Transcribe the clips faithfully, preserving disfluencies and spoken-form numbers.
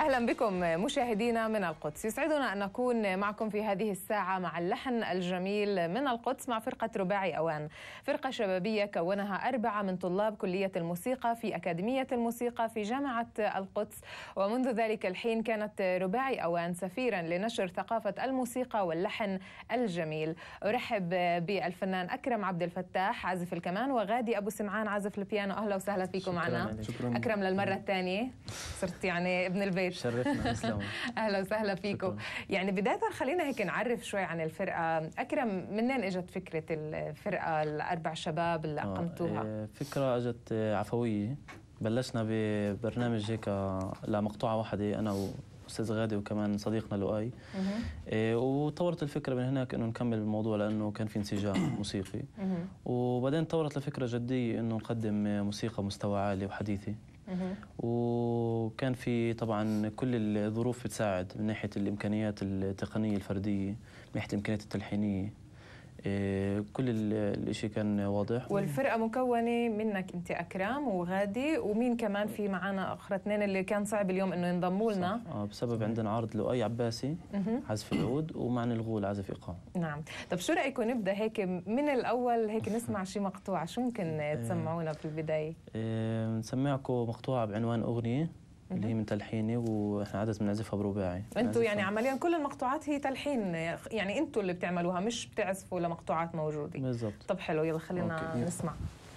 أهلا بكم مشاهدينا من القدس. يسعدنا أن نكون معكم في هذه الساعة مع اللحن الجميل من القدس مع فرقة رباعي أوان، فرقة شبابية كونها أربعة من طلاب كلية الموسيقى في أكاديمية الموسيقى في جامعة القدس. ومنذ ذلك الحين كانت رباعي أوان سفيرا لنشر ثقافة الموسيقى واللحن الجميل. أرحب بالفنان أكرم عبد الفتاح عازف الكمان وغادي أبو سمعان عازف البيانو. أهلا وسهلا فيكم معنا. أكرم للمرة الثانية صرت يعني ابن البيت. شرفنا. اسلام. اهلا وسهلا فيكم. يعني بدايه خلينا هيك نعرف شوي عن الفرقه. اكرم، منين اجت فكره الفرقه الاربع شباب اللي اقمتوها؟ آه فكره اجت عفويه. بلشنا ببرنامج هيك لمقطوعه واحده انا واستاذ غادي وكمان صديقنا لؤي. آه وطورت الفكره من هناك انه نكمل الموضوع لانه كان في انسجام موسيقي. وبعدين طورت لفكره جديه انه نقدم موسيقى مستوى عالي وحديثه. وكان في طبعا كل الظروف بتساعد من ناحيه الامكانيات التقنيه الفرديه، من ناحيه الامكانيات التلحينيه، كل الشيء كان واضح. والفرقه مكونه منك انت اكرم وغادي، ومين كمان في معنا اخر اثنين اللي كان صعب اليوم انه ينضموا لنا؟ اه بسبب عندنا عارض لؤي عباسي عزف العود ومعنا الغول عزف ايقاع. نعم. طب شو رايكم نبدا هيك من الاول، هيك نسمع شي مقطوعه، شو ممكن تسمعونا في البدايه؟ نسمعكم مقطوعه بعنوان اغنيه اللي هي من تلحيني، واحنا عادة بنعزفها برباعي. انتوا يعني عمليا كل المقطوعات هي تلحين، يعني انتوا اللي بتعملوها مش بتعزفوا لمقطوعات موجوده؟ بالضبط. طب حلو، يلا خلينا أوكي. نسمع.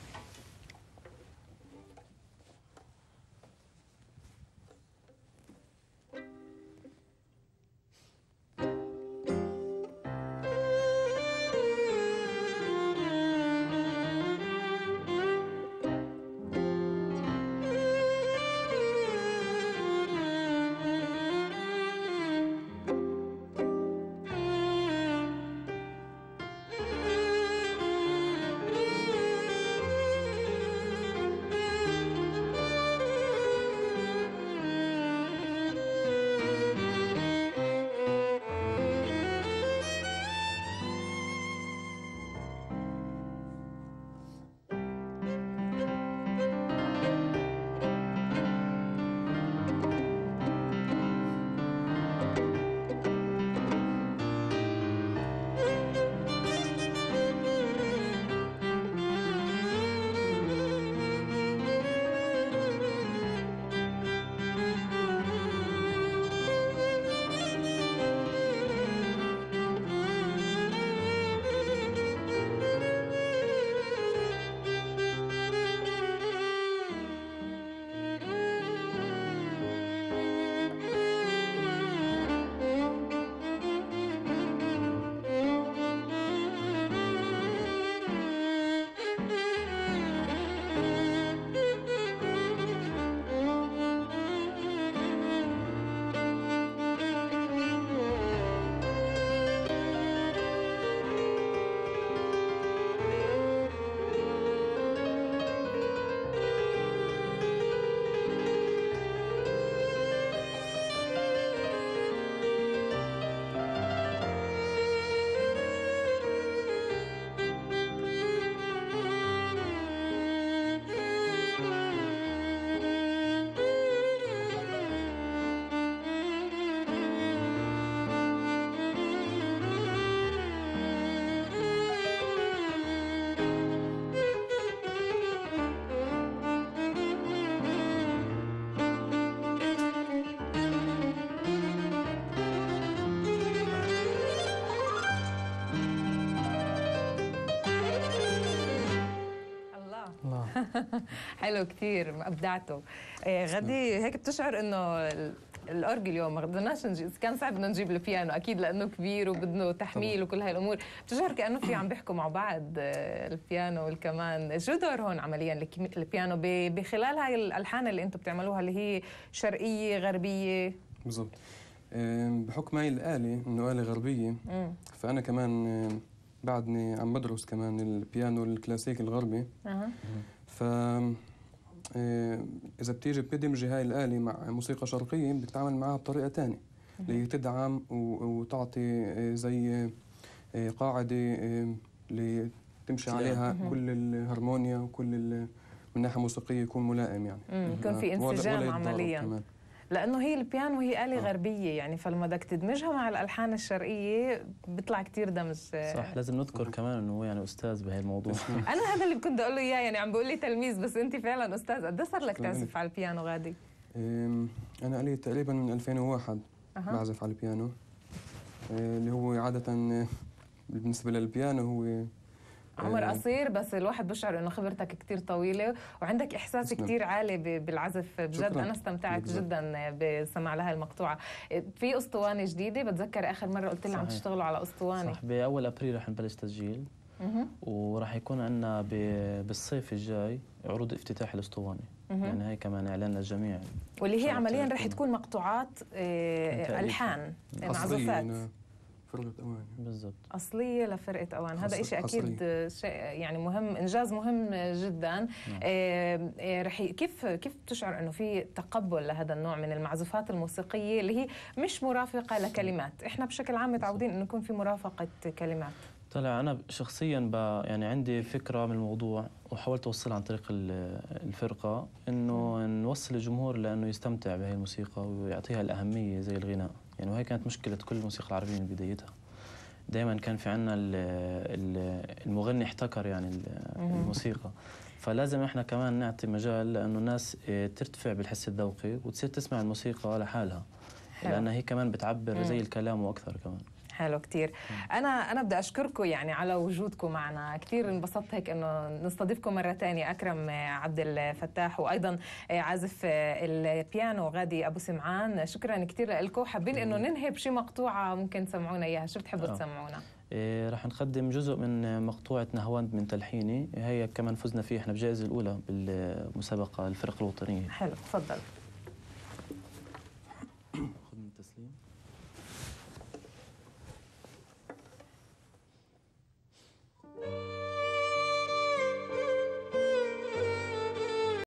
حلو كثير، ابدعتوا. غادي هيك بتشعر انه الاورج اليوم ما قدرناش نجيب، كان صعب بدنا نجيب البيانو اكيد لانه كبير وبدنا تحميل وكل هاي الامور، بتشعر كانه في عم بيحكوا مع بعض البيانو والكمان. شو دور هون عمليا البيانو بخلال هاي الالحان اللي انتم بتعملوها اللي هي شرقيه غربيه؟ بالضبط. بحكم هاي الآلة انه آلة غربيه، مم. فانا كمان بعدني عم بدرس كمان البيانو الكلاسيكي الغربي. أه. ف إذا بتيجي بتدمجي هاي الآلة مع موسيقى شرقية بدك تتعامل معها بطريقة تانية اللي تدعم وتعطي زي قاعدة اللي تمشي عليها كل الهارمونيا وكل من ناحية موسيقية يكون ملائم، يعني يكون في انسجام عمليا. لانه هي البيانو هي آلة غربيه يعني، فلما بدك تدمجها مع الالحان الشرقيه بيطلع كثير دمج. صح، لازم نذكر كمان انه هو يعني استاذ بهي الموضوع. انا هذا اللي كنت اقول له اياه، يعني عم بقول لي تلميذ بس انت فعلا استاذ. قد صار لك تعزف على البيانو غادي؟ انا لي تقريبا من ألفين وواحد أه. بعزف على البيانو، اللي هو عاده بالنسبه للبيانو هو عمر قصير، بس الواحد بشعر انه خبرتك كثير طويله وعندك احساس كثير عالي بالعزف. بجد شكرا. انا استمتعت بالزبط. جدا بسمع لها المقطوعه. في اسطوانه جديده، بتذكر اخر مره قلت لي عم تشتغلوا على اسطوانه. صح، باول ابريل رح نبلش تسجيل، وراح يكون عندنا بالصيف الجاي عروض افتتاح الاسطوانه. يعني هي كمان اعلان للجميع، واللي هي عمليا رح تكون مقطوعات الحان معزوفات فرقة أوان بالضبط، أصلية لفرقة أوان. هذا إشي أكيد شيء يعني مهم، إنجاز مهم جدا. نعم. آه رح كيف كيف بتشعر إنه في تقبل لهذا النوع من المعزوفات الموسيقية اللي هي مش مرافقة لكلمات؟ إحنا بشكل عام متعودين إنه يكون في مرافقة كلمات. طلع أنا شخصيا ب يعني عندي فكرة من الموضوع وحاولت أوصلها عن طريق الفرقة، إنه نوصل الجمهور لأنه يستمتع بهي الموسيقى ويعطيها الأهمية زي الغناء. يعني وهي كانت مشكلة كل الموسيقى العربية من بدايتها. دائما كان في عنا المغني احتكر يعني الموسيقى، فلازم احنا كمان نعطي مجال لأنه الناس ترتفع بالحس الذوقي وتصير تسمع الموسيقى لحالها، لأنها هي كمان بتعبر زي الكلام وأكثر كمان. حلو كتير. أنا أنا بدي أشكركم يعني على وجودكم معنا، كتير انبسطت هيك إنه نستضيفكم مرة ثانية. أكرم عبد الفتاح وأيضا عازف البيانو غادي أبو سمعان، شكرا كتير لكم. حابين إنه ننهي بشي مقطوعة ممكن تسمعونا إياها، شو بتحبوا آه. تسمعونا؟ إيه رح نقدم جزء من مقطوعة نهواند من تلحيني، هي كمان فزنا فيه احنا بالجائزة الأولى بالمسابقة الفرق الوطنية. حلو، تفضل. خذ من التسليم.